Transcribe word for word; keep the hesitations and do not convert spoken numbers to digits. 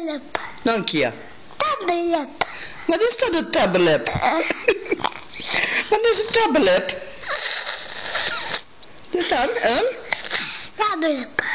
Lip. Dank je. Tabbelip. Wat is dat, een tabbelip? Wat is een tabbelip? Dit dan, een? Tabbelip.